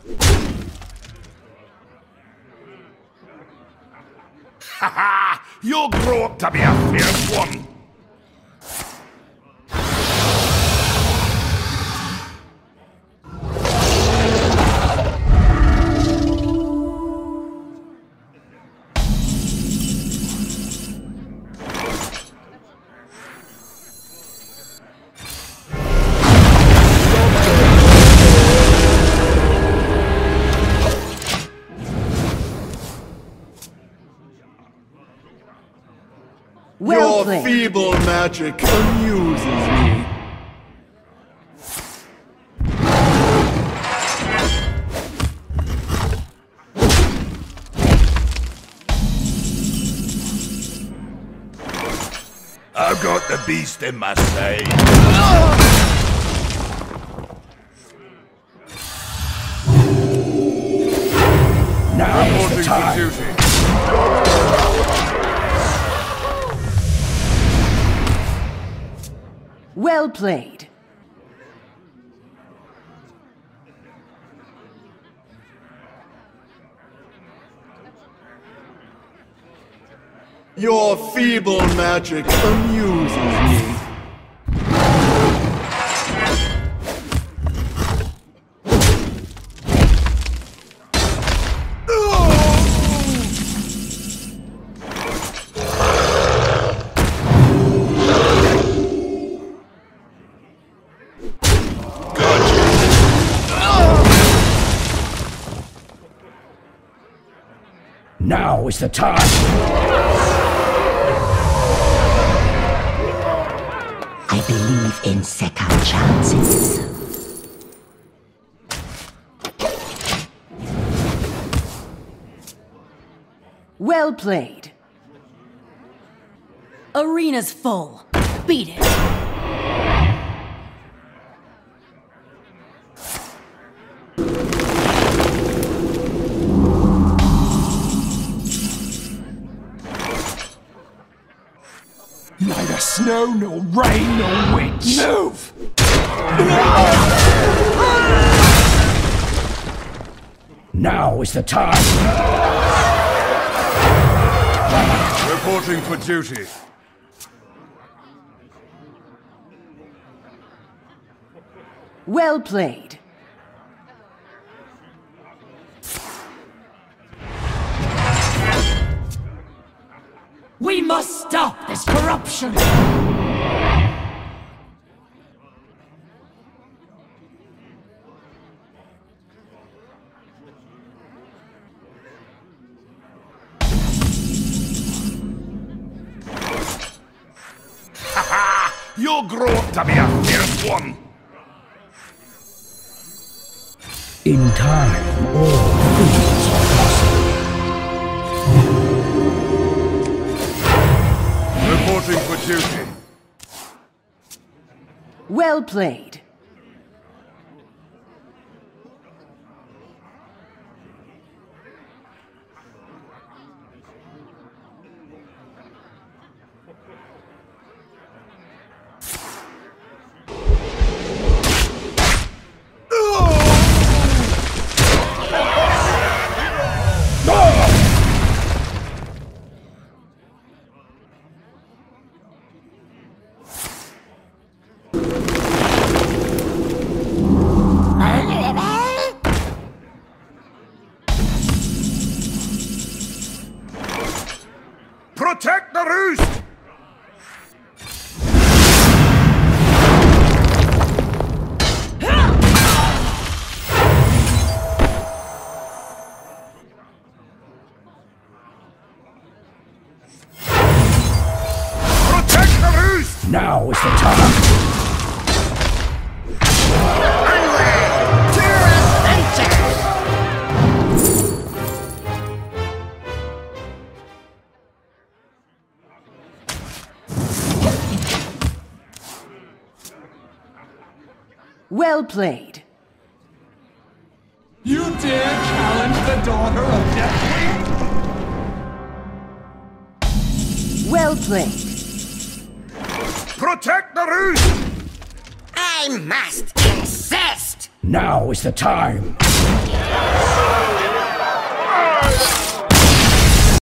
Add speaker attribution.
Speaker 1: Ha ha! You'll grow up to be a fierce one!
Speaker 2: Your feeble magic amuses me.
Speaker 1: I've got the beast in my sight.
Speaker 3: Now is the time.
Speaker 4: Well played.
Speaker 2: Your feeble magic amuses me.
Speaker 3: Now is the time.
Speaker 5: I believe in second chances.
Speaker 4: Well played.
Speaker 6: Arena's full. Beat it.
Speaker 3: Neither snow, nor rain, nor wind. Move! Now is the time.
Speaker 1: Reporting for duty.
Speaker 4: Well played.
Speaker 6: We must stop this corruption!
Speaker 1: Ha ha! You'll grow up to be a fierce one!
Speaker 3: In time, all things are possible.
Speaker 1: Reporting for duty.
Speaker 4: Well played.
Speaker 1: Protect the roost! Protect the roost!
Speaker 3: Now is the time.
Speaker 4: Well played.
Speaker 3: You dare challenge the daughter of Deathwing?
Speaker 4: Well played.
Speaker 1: Protect the roost!
Speaker 5: I must insist!
Speaker 3: Now is the time.